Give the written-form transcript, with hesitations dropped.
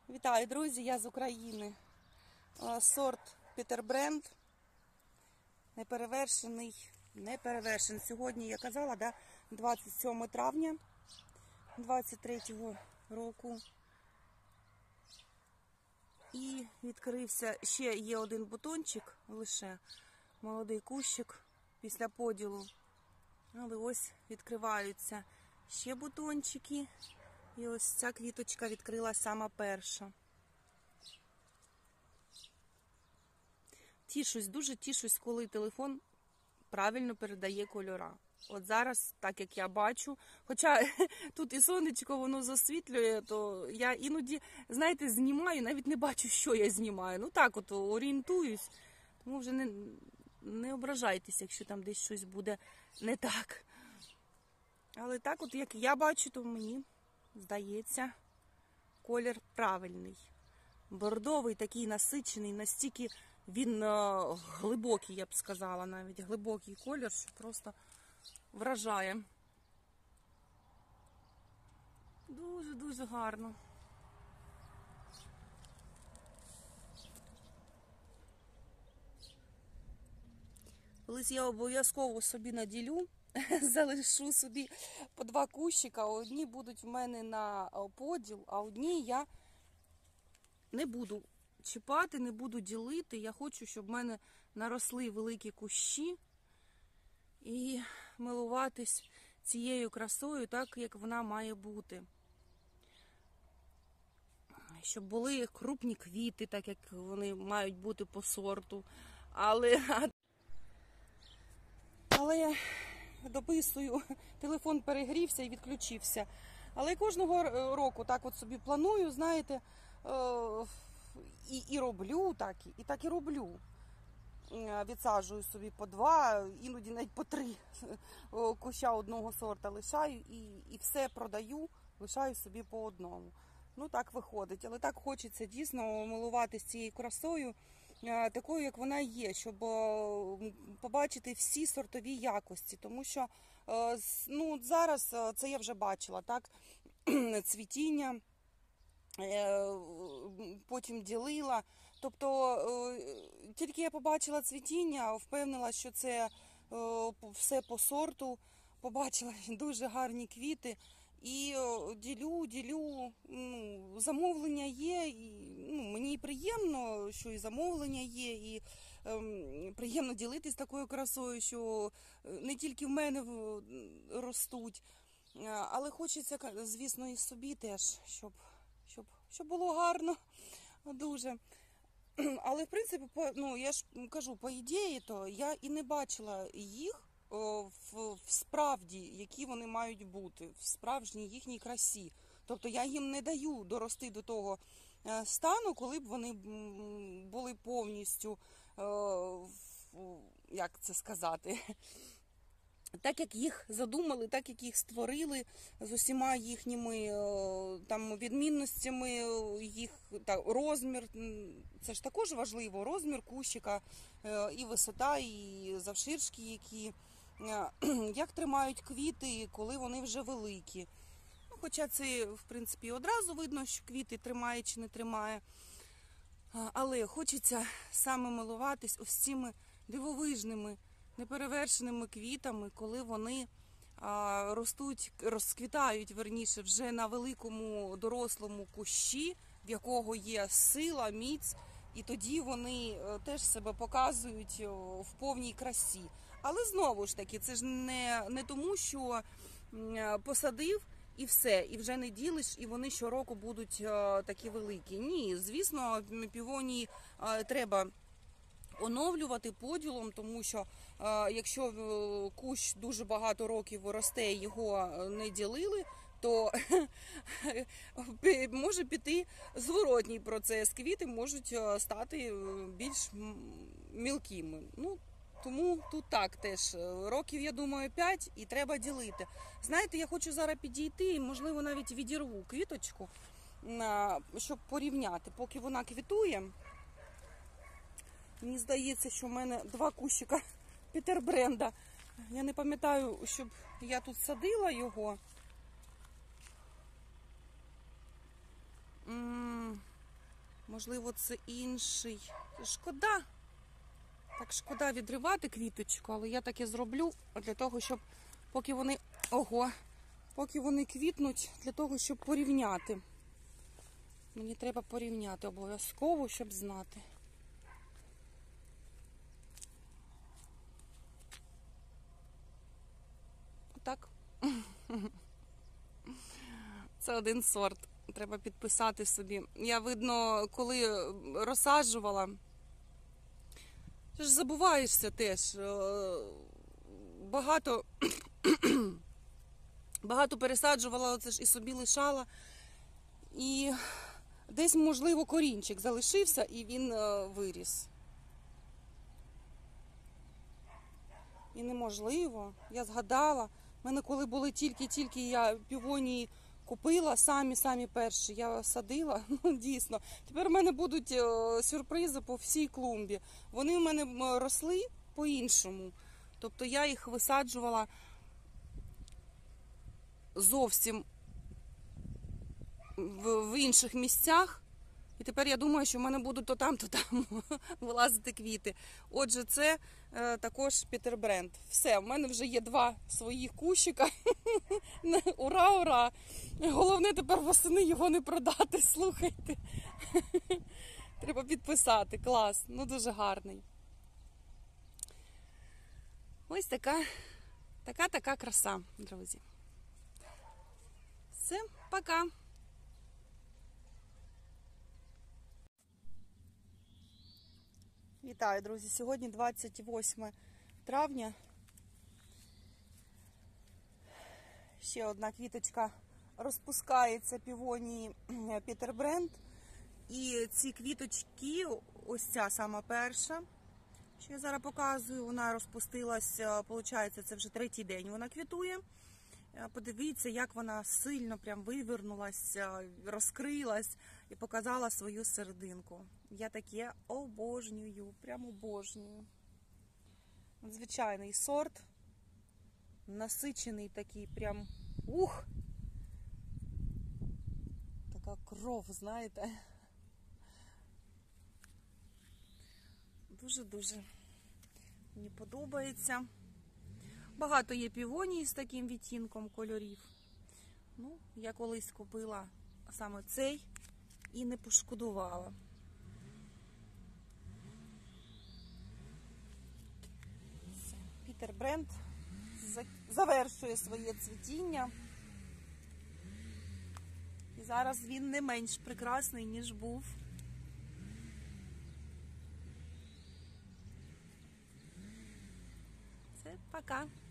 Вітаю, друзі! Я з України. Сорт Пітер Бренд. Неперевершений. Сьогодні я казала, да, 27 травня 23-го року. І відкрився, ще є один бутончик, лише молодий кущик після поділу. Але ось відкриваються ще бутончики. І ось ця квіточка відкрила сама перша. Дуже тішусь, коли телефон правильно передає кольора. От зараз, так як я бачу, хоча тут і сонечко, воно засвітлює, то я іноді, знаєте, знімаю, навіть не бачу, що я знімаю. Ну так от орієнтуюсь, тому вже не ображайтеся, якщо там десь щось буде не так. Але так от, як я бачу, то мені здається, колір правильний. Бордовий, такий насичений, настільки він глибокий, я б сказала, навіть глибокий колір, що просто вражає. Дуже-дуже гарно. Колись я обов'язково собі наділю, залишу собі по 2 кущика, одні будуть в мене на поділ, а одні я не буду чіпати, не буду ділити. Я хочу, щоб в мене наросли великі кущі і милуватись цією красою так, як вона має бути. Щоб були крупні квіти, так як вони мають бути по сорту. Але дописую, телефон перегрівся і відключився. Але кожного року так от собі планую, знаєте, і роблю так, і так і роблю. Відсаджую собі по 2, іноді навіть по 3 куща одного сорта лишаю і все продаю, лишаю собі по одному. Ну так виходить, але так хочеться дійсно милуватися цією красою, такою, як вона є, щоб побачити всі сортові якості. Тому що ну, зараз це я вже бачила, так, цвітіння, потім ділила. Тобто тільки я побачила цвітіння, впевнила, що це все по сорту, побачила дуже гарні квіти. І ділю, ну, замовлення є, і мені і приємно, що і замовлення є, і приємно ділитись такою красою, що не тільки в мене ростуть, але хочеться, звісно, і собі теж, щоб було гарно дуже. Але, в принципі, ну, я ж кажу, по ідеї, то я і не бачила їх в справді, які вони мають бути, в справжній їхній красі. Тобто я їм не даю дорости до того стану, коли б вони були повністю, як це сказати, так як їх задумали, так як їх створили, з усіма їхніми там відмінностями, їх розмір, це ж також важливо, розмір кущика, і висота, і завширшки які, як тримають квіти, коли вони вже великі. Ну, хоча це, в принципі, одразу видно, що квіти тримає чи не тримає. Але хочеться саме милуватись ось цими дивовижними, неперевершеними квітами, коли вони ростуть, розквітають, верніше, вже на великому дорослому кущі, в якого є сила, міць, і тоді вони теж себе показують в повній красі. Але знову ж таки, це ж не тому, що посадив і все, і вже не ділиш, і вони щороку будуть такі великі. Ні, звісно, півонії треба оновлювати поділом, тому що якщо кущ дуже багато років росте, його не ділили, то може піти зворотній процес. Квіти можуть стати більш мілкими. Ну, тому тут так теж. Років, я думаю, 5 і треба ділити. Знаєте, я хочу зараз підійти і, можливо, навіть відірву квіточку, щоб порівняти, поки вона квітує. Мені здається, що в мене 2 кущика Пітер Бренда. Я не пам'ятаю, щоб я тут садила його. Можливо, це інший. Шкода. Так шкода відривати квіточку, але я таке зроблю для того, щоб поки вони квітнуть, для того, щоб порівняти. Мені треба порівняти обов'язково, щоб знати. Отак. Це один сорт. Треба підписати собі. Я, видно, коли розсаджувала, ти ж забуваєшся теж. Багато пересаджувала, оце ж і собі лишала. І десь, можливо, корінчик залишився і він виріс. І неможливо. Я згадала. У мене коли були тільки я півонії купила, самі перші, я садила, ну дійсно. Тепер у мене будуть сюрпризи по всій клумбі. Вони в мене росли по-іншому. Тобто я їх висаджувала зовсім в інших місцях. І тепер я думаю, що в мене будуть то там вилазити квіти. Отже, це також Пітер Бренд. Все, в мене вже є 2 своїх кущика. Ура, ура! Головне тепер восени його не продати, слухайте. Треба підписати, клас, ну дуже гарний. Ось така краса, друзі. Все, пока! Вітаю, друзі! Сьогодні 28 травня. Ще одна квіточка розпускається, півонії Пітер Бренд. І ці квіточки, ось ця сама перша, що я зараз показую, вона розпустилася, виходить, це вже 3-й день вона квітує. Подивіться, як вона сильно прям вивернулася, розкрилась і показала свою серединку. Я таке обожнюю, прям обожнюю. Звичайний сорт, насичений такий прям, така кров, знаєте. Дуже-дуже мені подобається. Багато є півоній з таким відтінком кольорів. Ну, я колись купила саме цей і не пошкодувала. Пітер Бренд завершує своє цвітіння. І зараз він не менш прекрасний, ніж був. Все, пока!